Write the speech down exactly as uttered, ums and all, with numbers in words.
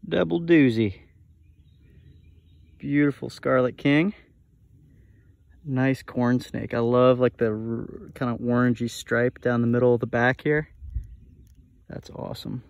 Double doozy. Beautiful Scarlet King. Nice corn snake. I love like the kind of orangey stripe down the middle of the back here. That's awesome.